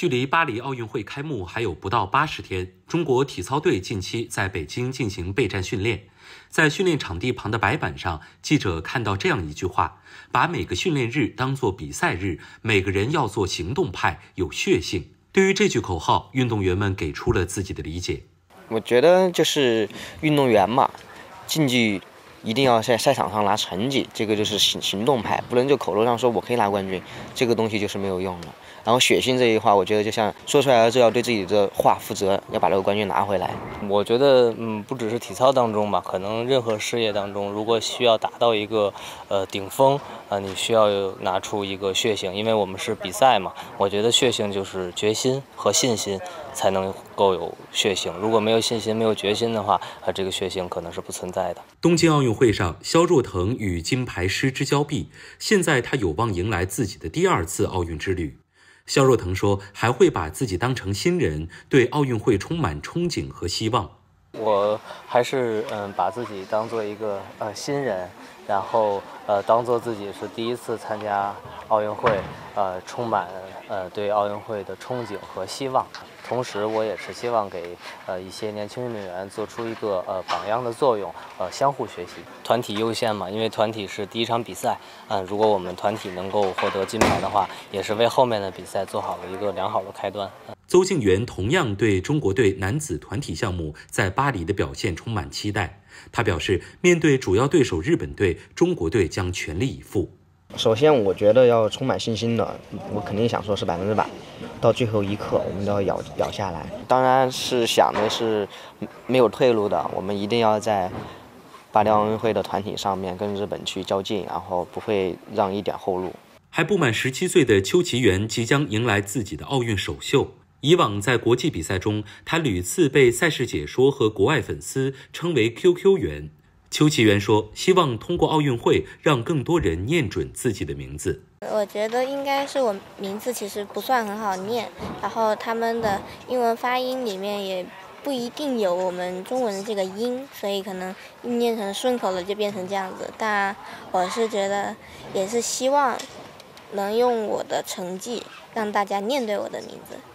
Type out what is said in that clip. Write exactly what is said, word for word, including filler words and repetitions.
距离巴黎奥运会开幕还有不到八十天，中国体操队近期在北京进行备战训练。在训练场地旁的白板上，记者看到这样一句话：把每个训练日当作比赛日，每个人要做行动派，有血性。对于这句口号，运动员们给出了自己的理解。 我觉得就是运动员嘛，竞技一定要在赛场上拿成绩，这个就是行行动派，不能就口头上说我可以拿冠军，这个东西就是没有用的。然后血性这一话，我觉得就像说出来了，就要对自己的话负责，要把这个冠军拿回来。 我觉得，嗯，不只是体操当中吧，可能任何事业当中，如果需要达到一个呃顶峰，啊、呃，你需要拿出一个血性，因为我们是比赛嘛。我觉得血性就是决心和信心才能够有血性，如果没有信心、没有决心的话，啊，这个血性可能是不存在的。 东京奥运会上，肖若腾与金牌失之交臂，现在他有望迎来自己的第二次奥运之旅。肖若腾说，还会把自己当成新人，对奥运会充满憧憬和希望。 我还是嗯把自己当做一个呃新人，然后呃当做自己是第一次参加奥运会，呃充满呃对奥运会的憧憬和希望。同时，我也是希望给呃一些年轻运动员做出一个呃榜样的作用，呃相互学习，团体优先嘛，因为团体是第一场比赛，嗯、呃，如果我们团体能够获得金牌的话，也是为后面的比赛做好了一个良好的开端。 邹敬园同样对中国队男子团体项目在巴黎的表现充满期待。他表示，面对主要对手日本队，中国队将全力以赴。 首先，我觉得要充满信心的，我肯定想说是百分之百，到最后一刻我们都要咬咬下来。当然是想的是没有退路的，我们一定要在巴黎奥运会的团体上面跟日本去较劲，然后不会让一点后路。 还不满十七岁的邱其元即将迎来自己的奥运首秀。以往在国际比赛中，他屡次被赛事解说和国外粉丝称为 Q Q 员。邱其元说，希望通过奥运会让更多人念准自己的名字。 我觉得应该是我名字其实不算很好念，然后他们的英文发音里面也不一定有我们中文的这个音，所以可能念成顺口了就变成这样子。但我是觉得也是希望能用我的成绩让大家念对我的名字。